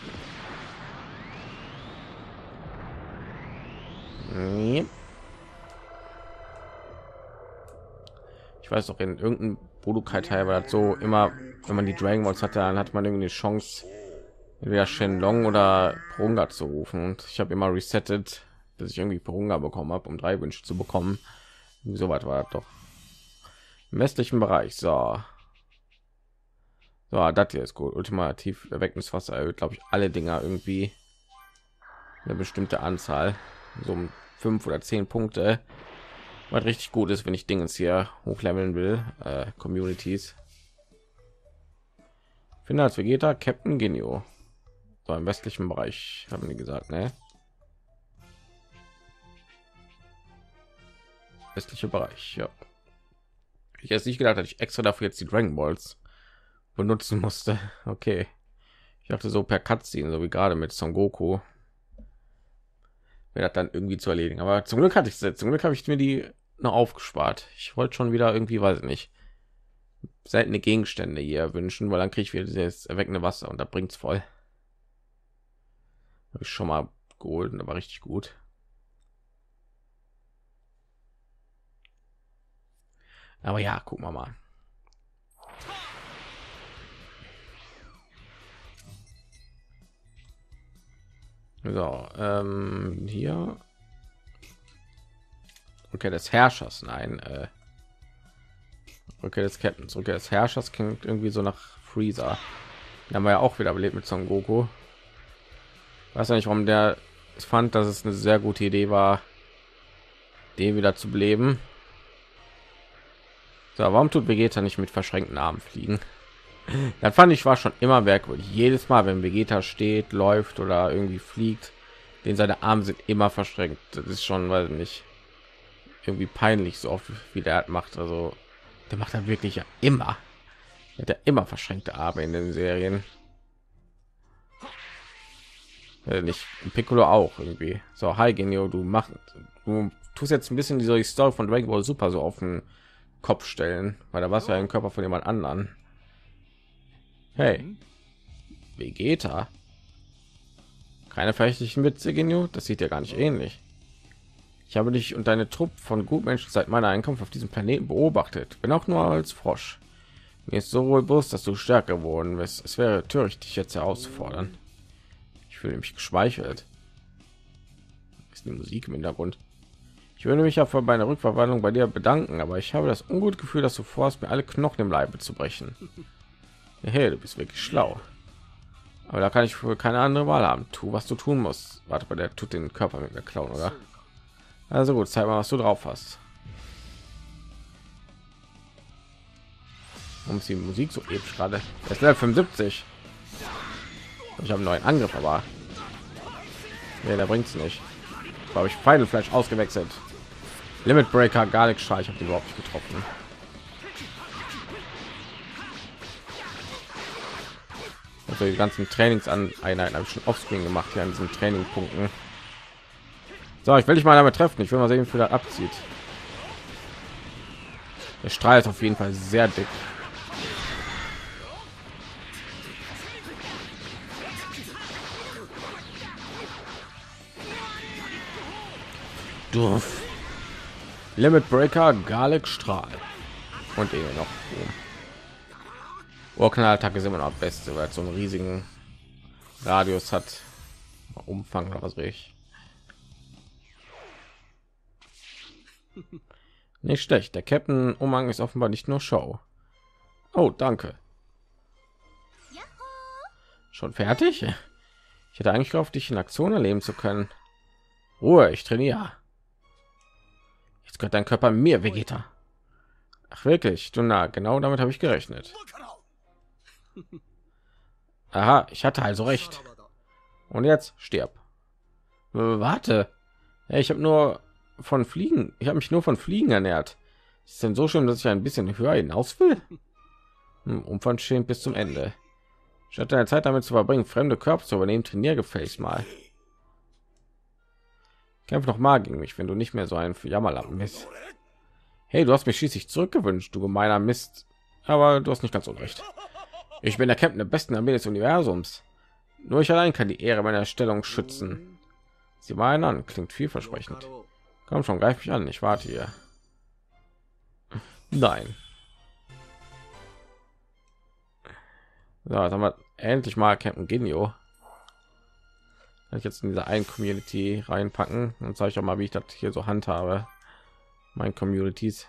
Ich weiß noch, in irgendeinem Budokai-Teil war das so immer, wenn man die Dragon Balls hatte, dann hat man irgendwie eine Chance, entweder Shenlong oder Porunga zu rufen. Und ich habe immer resettet, dass ich irgendwie Porunga bekommen habe, um drei Wünsche zu bekommen. So weit war das doch. Im westlichen Bereich, so. So, das hier ist gut. Ultimativ Erweckungswasser erhöht, glaube ich, alle Dinger irgendwie eine bestimmte Anzahl, so um fünf oder zehn Punkte. Was richtig gut ist, wenn ich Dinge hier hochleveln will, äh, Communities. Finde als Vegeta Captain Genio. So im westlichen Bereich haben die gesagt, ne? Westliche Bereich, ja. Ich jetzt nicht gedacht, dass ich extra dafür jetzt die Dragon Balls benutzen musste. Okay. Ich dachte so per Cutscene, so wie gerade mit Son Goku. Wäre das dann irgendwie zu erledigen. Aber zum Glück hatte ich es. Zum Glück habe ich mir die noch aufgespart. Ich wollte schon wieder irgendwie, weiß ich nicht, seltene Gegenstände hier wünschen, weil dann kriege ich wieder dieses erweckende Wasser und da bringt's voll. Habe ich schon mal geholt und da war richtig gut. Aber ja, gucken wir mal. So, ähm, hier. Okay, des Herrschers, nein. Äh, okay, des Captains. Okay, des Herrschers klingt irgendwie so nach Freezer. Den haben wir ja auch wieder belebt mit Son Goku. Weiß ja nicht, warum der es fand, dass es eine sehr gute Idee war, den wieder zu beleben. So, warum tut Vegeta nicht mit verschränkten Armen fliegen? Dann fand ich, war schon immer merkwürdig. Jedes Mal, wenn Vegeta steht, läuft oder irgendwie fliegt, den seine Arme sind immer verschränkt. Das ist schon, weiß nicht, irgendwie peinlich, so oft wie der hat macht. Also der macht dann wirklich ja immer. Er hat ja immer verschränkte Arme in den Serien. Äh, nicht Piccolo auch irgendwie. So, hi Genio, du machst, du tust jetzt ein bisschen die Story von Dragon Ball Super so auf den Kopf stellen, weil da war es ja ein Körper von jemand anderen. Hey, Vegeta. Keine verächtlichen Witze, Genio. Das sieht ja gar nicht ähnlich. Ich habe dich und deine Truppe von Gutmenschen seit meiner Ankunft auf diesem Planeten beobachtet, wenn auch nur als Frosch. Mir ist so wohl bewusst, dass du stärker geworden bist. Es wäre töricht, dich jetzt herauszufordern. Ich fühle mich geschmeichelt. Ist die Musik im Hintergrund? Ich würde mich ja für meine Rückverwandlung bei dir bedanken, aber ich habe das ungute Gefühl, dass du vorhast, mir alle Knochen im Leibe zu brechen. Hey, du bist wirklich schlau. Aber da kann ich wohl keine andere Wahl haben. Tu, was du tun musst. Warte, bei der tut den Körper mit der Klauen, oder? Also gut, zeig mal, was du drauf hast. Warum ist die Musik so episch gerade? Das ist fünfundsiebzig. Ich habe einen neuen Angriff, aber nee, der bringt es nicht. Habe ich Final Flash ausgewechselt. Limit Breaker, Garlic Streich, habe die überhaupt nicht getroffen. Also die ganzen Trainingseinheiten habe ich schon offscreen gemacht hier an diesen Trainingpunkten. So, ich will dich mal damit treffen. Ich will mal sehen, wie viel das abzieht. Der Strahl ist auf jeden Fall sehr dick. Duff. Limit Breaker, Garlic Strahl und eben noch Urknall-Attacke ist immer noch beste, weil es so einen riesigen Radius hat, Umfang oder was weiß ich. Nicht schlecht. Der Captain Umhang ist offenbar nicht nur Show. Oh, danke. Schon fertig? Ich hätte eigentlich gehofft, dich in Aktion erleben zu können. Ruhe, ich trainiere. Jetzt gehört dein Körper mir, Vegeta. Ach wirklich? Du, na, genau damit habe ich gerechnet. Aha, ich hatte also recht. Und jetzt stirb. Warte. Ja, ich habe nur von Fliegen. Ich habe mich nur von Fliegen ernährt. Ist denn so schön, dass ich ein bisschen höher hinaus will? Hm, unverschämt bis zum Ende. Statt deine Zeit damit zu verbringen, fremde Körper zu übernehmen, trainier gefälligst mal. Kämpf noch mal gegen mich, wenn du nicht mehr so ein Jammerlappen bist. Hey, du hast mich schließlich zurückgewünscht, du gemeiner Mist. Aber du hast nicht ganz unrecht. Ich bin der Captain der besten Armee des Universums. Nur ich allein kann die Ehre meiner Stellung schützen. Sie meinen an, klingt vielversprechend. Komm schon, greif mich an, ich warte hier. Nein. So, jetzt haben wir endlich mal Captain Ginyu. Kann ich jetzt in dieser einen Community reinpacken und zeige ich auch mal, wie ich das hier so handhabe. Mein Communities.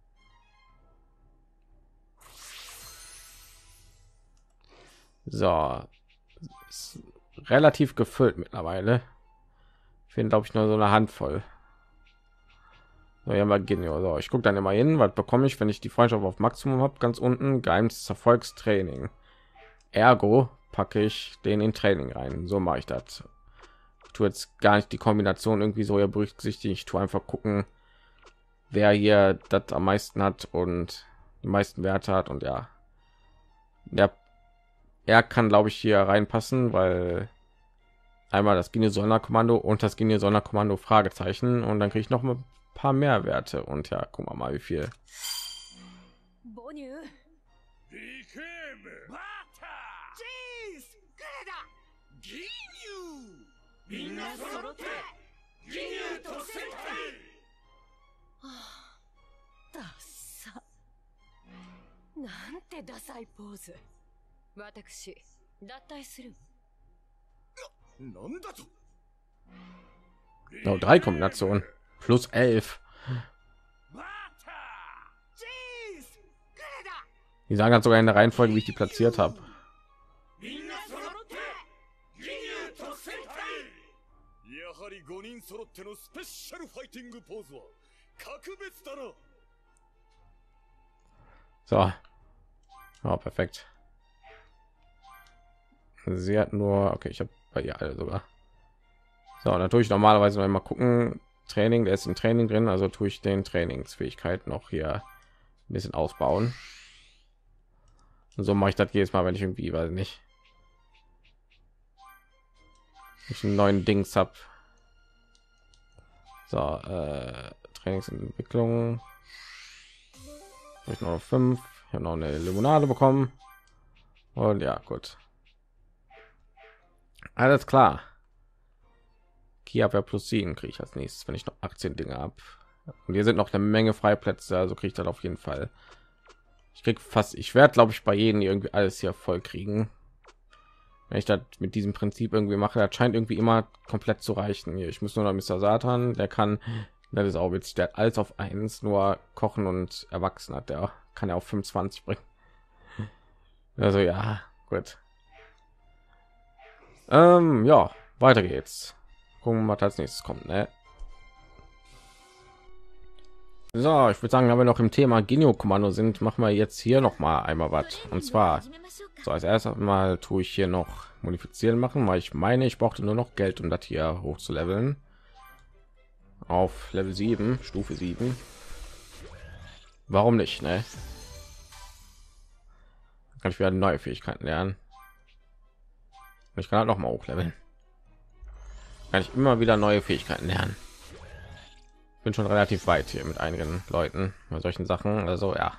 So, ist relativ gefüllt mittlerweile. Ich finde, glaube ich, nur so eine Handvoll. So, ja, mal gehen. So, ich gucke dann immer hin, was bekomme ich, wenn ich die Freundschaft auf Maximum habe. Ganz unten geheimstes Erfolgstraining. Ergo packe ich den in Training rein. So mache ich das. Ich tue jetzt gar nicht die Kombination irgendwie so ja berücksichtigen. Ich tue einfach gucken, wer hier das am meisten hat und die meisten Werte hat. Und ja, der er kann, glaube ich, hier reinpassen, weil einmal das Ginyu Sonderkommando und das Ginyu Sonderkommando Fragezeichen und dann kriege ich noch ein paar mehr Werte und ja, guck mal, mal wie viel. No, drei Kombinationen plus elf. Die sagen halt sogar in der Reihenfolge, wie ich die platziert habe. So, oh, perfekt. Sie hat nur, okay, ich habe bei ihr alle sogar. So, natürlich normalerweise noch mal gucken. Training, der ist im Training drin, also tue ich den Trainingsfähigkeit noch hier ein bisschen ausbauen. Und so mache ich das jedes Mal, wenn ich irgendwie, weiß nicht, ich einen neuen Dings habe. So, äh, Trainingsentwicklung. Habe ich noch fünf. Ich habe noch eine Limonade bekommen. Und ja, gut. Alles klar. Kia plus sieben kriege ich als nächstes, wenn ich noch achtzehn Dinge habe. Und hier sind noch eine Menge Freiplätze, also kriege ich dann auf jeden Fall. Ich krieg fast, ich werde, glaube ich, bei jedem irgendwie alles hier voll kriegen. Wenn ich das mit diesem Prinzip irgendwie mache, das scheint irgendwie immer komplett zu reichen. Hier, ich muss nur noch Mister Satan, der kann, das ist auch witzig, der hat alles auf eins, nur Kochen und Erwachsen hat, der kann ja auf fünfundzwanzig bringen. Also ja, gut. Ähm, ja, weiter geht's. Gucken, was als nächstes kommt, ne? So, ich würde sagen, wenn wir noch im Thema Ginyu Kommando sind, machen wir jetzt hier noch mal einmal was. Und zwar, so als erstes mal tue ich hier noch modifizieren machen, weil ich meine, ich brauchte nur noch Geld, um das hier hoch zu leveln. Auf Level sieben, Stufe sieben. Warum nicht, ne? Kann ich wieder neue Fähigkeiten lernen. Und ich kann halt noch mal hochleveln. Kann ich immer wieder neue Fähigkeiten lernen. Bin schon relativ weit hier mit einigen Leuten bei solchen Sachen, also ja.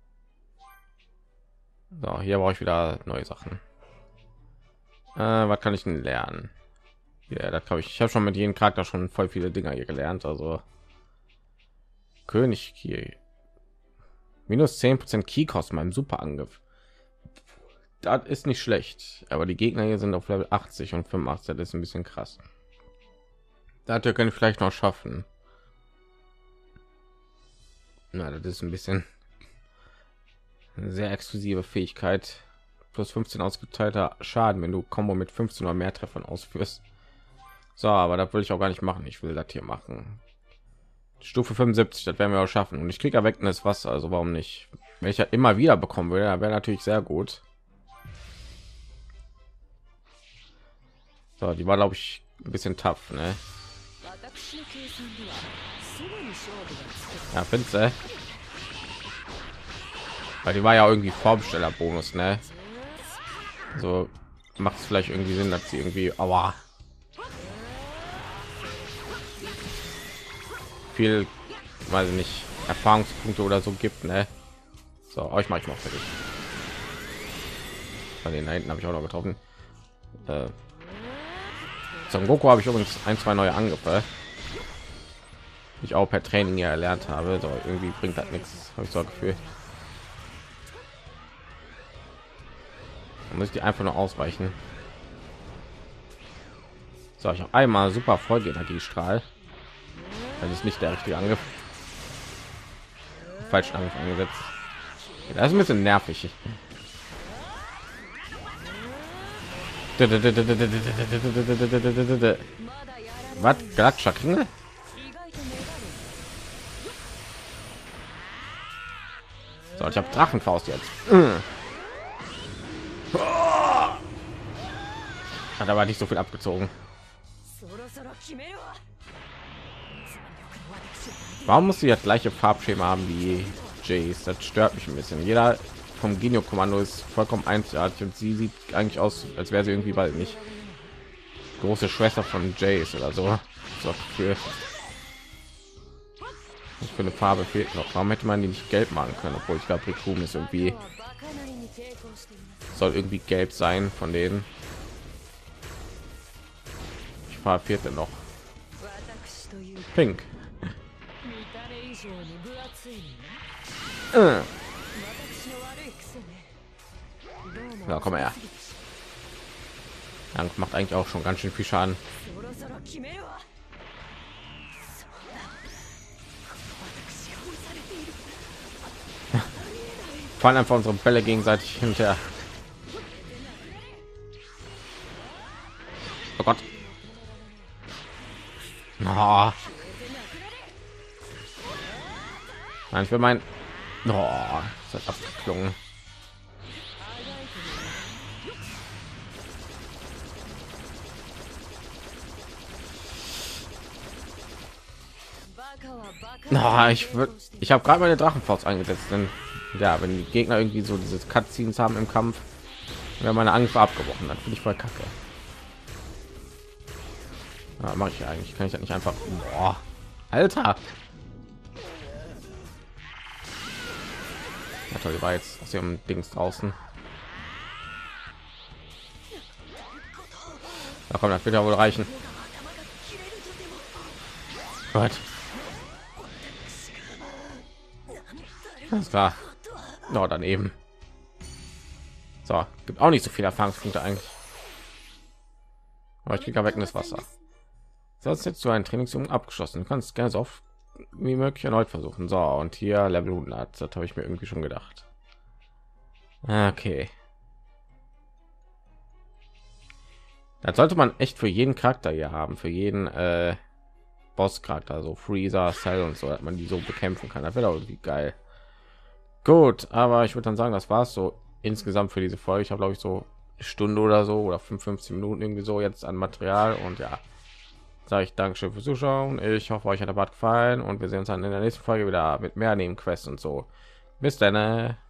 So, hier brauche ich wieder neue Sachen. Äh, was kann ich denn lernen? Ja, das habe ich. Ich habe schon mit jedem Charakter schon voll viele Dinger hier gelernt, also König Key. Minus zehn Prozent Key kosten beim Superangriff. Das ist nicht schlecht, aber die Gegner hier sind auf Level achtzig und fünfundachtzig, das ist ein bisschen krass. Da können ich vielleicht noch schaffen. Na, das ist ein bisschen eine sehr exklusive Fähigkeit. Plus fünfzehn ausgeteilter Schaden, wenn du Combo mit fünfzehn oder mehr Treffern ausführst. So, aber da will ich auch gar nicht machen. Ich will das hier machen. Stufe fünfundsiebzig, das werden wir auch schaffen. Und ich kriege erweckendes Wasser, also warum nicht? Wenn ich ja immer wieder bekommen würde, wäre natürlich sehr gut. So, die war, glaube ich, ein bisschen tough, ne? Ja, findest du? Weil die war ja irgendwie Vorbesteller-Bonus, ne? So macht es vielleicht irgendwie Sinn, dass sie irgendwie, aber viel, weiß ich nicht, Erfahrungspunkte oder so gibt, ne? So, euch mache ich noch fertig. Von den da hinten habe ich auch noch getroffen. Äh, Son Goku habe ich übrigens ein, zwei neue Angriffe, die ich auch per Training ja erlernt habe. So, irgendwie bringt das nichts, habe ich so ein Gefühl. Da muss ich die einfach nur ausweichen. So, ich habe einmal super Folgeenergiestrahl. Das ist nicht der richtige Angriff. Falschen Angriff angesetzt. Das ist ein bisschen nervig. Was? Galaktischer Kringel? So, ich habe Drachenfaust jetzt. Hat aber nicht so viel abgezogen. Warum muss sie das gleiche Farbschema haben wie Jace? Das stört mich ein bisschen. Jeder vom Genio Kommando ist vollkommen einzigartig und sie sieht eigentlich aus, als wäre sie irgendwie bald nicht große Schwester von Jace oder so. So für, für eine Farbe fehlt noch. Warum hätte man die nicht gelb machen können? Obwohl ich glaube, Rikum ist irgendwie soll irgendwie gelb sein von denen. Ich fahre vierte noch. Pink. Äh. Ja, komm her. Dank macht eigentlich auch schon ganz schön viel Schaden. Fallen einfach unsere Bälle gegenseitig hinterher. Oh Gott. Oh. Nein, ich will mein. Oh, das hat abgeklungen. Oh, ich würde, ich habe gerade meine Drachenfaust eingesetzt, denn ja, wenn die Gegner irgendwie so dieses Cutscenes haben im Kampf, wäre meine Angriffe abgebrochen, dann finde ich voll kacke. Ja, mache ich ja eigentlich, kann ich das nicht einfach. Boah, Alter. Ja, toll, die war jetzt aus ihrem Dings draußen. Da kommt, das wird ja wohl reichen. Gott. Das war no, daneben. So, gibt auch nicht so viele Erfahrungspunkte eigentlich. Aber ich kriege weg in das Wasser. Sonst jetzt so ein Trainingsum abgeschlossen. Du kannst gerne so oft wie möglich erneut versuchen. So, und hier Level hundert. Das habe ich mir irgendwie schon gedacht. Okay. Das sollte man echt für jeden Charakter hier haben, für jeden äh, Boss-Charakter, so Freezer, Cell und so, dass man die so bekämpfen kann. Das wäre irgendwie geil. Gut, aber ich würde dann sagen, das war es so insgesamt für diese Folge. Ich habe glaube ich so eine Stunde oder so oder fünfundfünfzig Minuten irgendwie so jetzt an Material und ja, sage ich Dankeschön fürs Zuschauen. Ich hoffe, euch hat der Bad gefallen und wir sehen uns dann in der nächsten Folge wieder mit mehr Nebenquests und so. Bis dann.